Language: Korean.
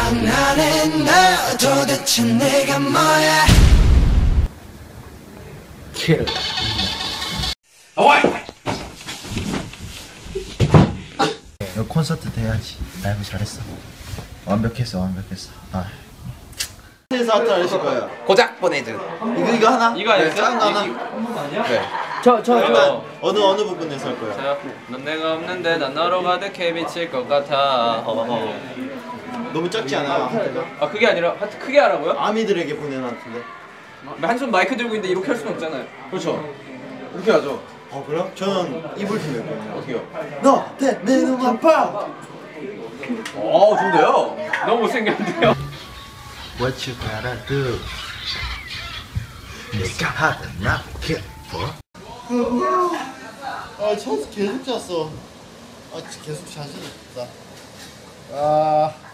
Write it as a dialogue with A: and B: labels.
A: 장난해 나 도대체 내가 뭐야
B: 킬. 너 콘서트 돼야지. 라이브 잘했어. 완벽했어. 아.
C: 에서 하트 하실 거예요.
D: 고작 보내준.
C: 이거 하나?
D: 이거 아니었어요?
C: 작은 거 하나?
D: 네.
C: 일단 어느 부분에서 할 거예요?
D: 넌 내가 없는데 난 너로 가득해 미칠 것 같아.
C: 너무 작지 않아요? 하트가?
D: 아 그게 아니라 하트 크게 하라고요?
C: 아미들에게 보내는 하트인데.
D: 한 손 마이크 들고 있는데 이렇게 할 수는 없잖아요.
C: 그렇죠. 이렇게 하죠. 그래요? 저는 입을 힘낼 거예요. 어떻게요? 너내 눈 아파.
D: 좋은데요? 너무 못생겼는데요?
B: What you gotta do? 내가 하든 나 care for.
C: 찬스 계속 잤어. 계속 자신 있다.